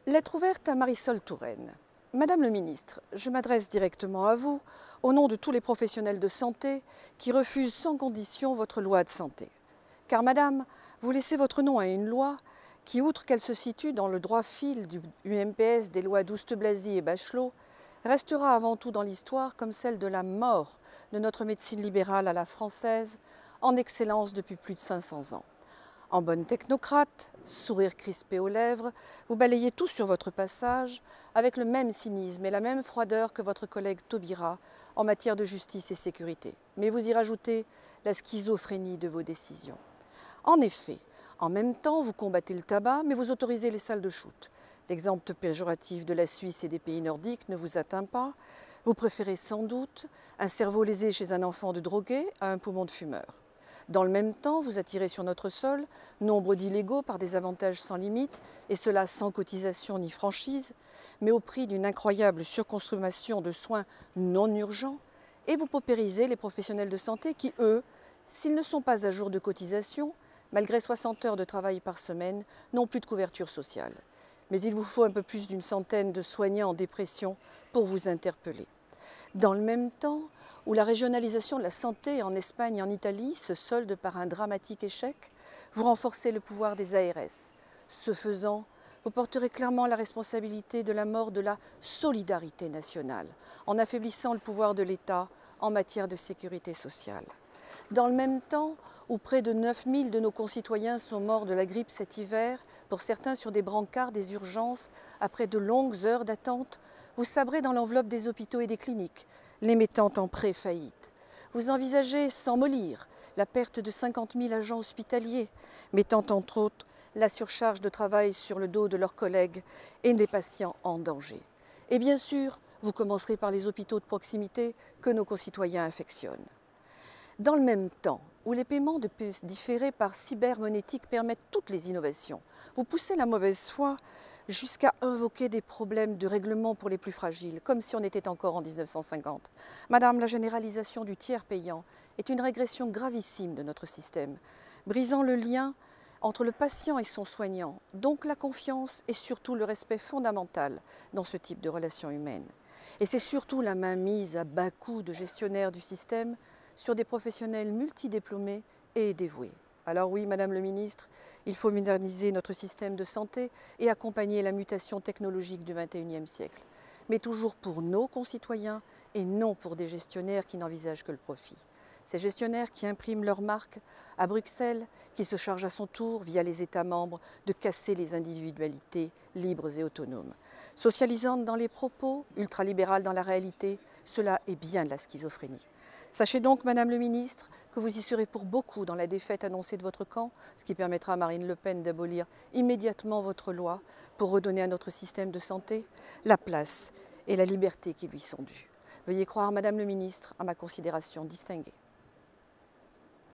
Lettre ouverte à Marisol Touraine. Madame le ministre, je m'adresse directement à vous, au nom de tous les professionnels de santé qui refusent sans condition votre loi de santé. Car madame, vous laissez votre nom à une loi qui, outre qu'elle se situe dans le droit fil du UMPS des lois d'Ouste-Blazy et Bachelot, restera avant tout dans l'histoire comme celle de la mort de notre médecine libérale à la française, en excellence depuis plus de 500 ans. En bonne technocrate, sourire crispé aux lèvres, vous balayez tout sur votre passage avec le même cynisme et la même froideur que votre collègue Taubira en matière de justice et sécurité. Mais vous y rajoutez la schizophrénie de vos décisions. En effet, en même temps, vous combattez le tabac, mais vous autorisez les salles de shoot. L'exemple péjoratif de la Suisse et des pays nordiques ne vous atteint pas. Vous préférez sans doute un cerveau lésé chez un enfant de drogué à un poumon de fumeur. Dans le même temps, vous attirez sur notre sol nombre d'illégaux par des avantages sans limite, et cela sans cotisation ni franchise, mais au prix d'une incroyable surconsommation de soins non urgents, et vous paupérisez les professionnels de santé qui, eux, s'ils ne sont pas à jour de cotisation, malgré 60 heures de travail par semaine, n'ont plus de couverture sociale. Mais il vous faut un peu plus d'une centaine de soignants en dépression pour vous interpeller. Dans le même temps, où la régionalisation de la santé en Espagne et en Italie se solde par un dramatique échec, vous renforcez le pouvoir des ARS. Ce faisant, vous porterez clairement la responsabilité de la mort de la solidarité nationale, en affaiblissant le pouvoir de l'État en matière de sécurité sociale. Dans le même temps, où près de 9000 de nos concitoyens sont morts de la grippe cet hiver, pour certains sur des brancards des urgences, après de longues heures d'attente, vous sabrez dans l'enveloppe des hôpitaux et des cliniques, les mettant en pré-faillite. Vous envisagez, sans mollir, la perte de 50 000 agents hospitaliers, mettant entre autres la surcharge de travail sur le dos de leurs collègues et des patients en danger. Et bien sûr, vous commencerez par les hôpitaux de proximité que nos concitoyens affectionnent. Dans le même temps, où les paiements de différés par cybermonétique permettent toutes les innovations, vous poussez la mauvaise foi jusqu'à invoquer des problèmes de règlement pour les plus fragiles, comme si on était encore en 1950. Madame, la généralisation du tiers payant est une régression gravissime de notre système, brisant le lien entre le patient et son soignant, donc la confiance et surtout le respect fondamental dans ce type de relations humaines. Et c'est surtout la mainmise à bas coût de gestionnaires du système sur des professionnels multidiplômés et dévoués. Alors oui, Madame le Ministre, il faut moderniser notre système de santé et accompagner la mutation technologique du XXIe siècle, mais toujours pour nos concitoyens et non pour des gestionnaires qui n'envisagent que le profit. Ces gestionnaires qui impriment leur marque à Bruxelles, qui se chargent à son tour, via les États membres, de casser les individualités libres et autonomes. Socialisantes dans les propos, ultralibérales dans la réalité, cela est bien de la schizophrénie. Sachez donc, Madame le Ministre, que vous y serez pour beaucoup dans la défaite annoncée de votre camp, ce qui permettra à Marine Le Pen d'abolir immédiatement votre loi pour redonner à notre système de santé la place et la liberté qui lui sont dues. Veuillez croire, Madame le Ministre, à ma considération distinguée.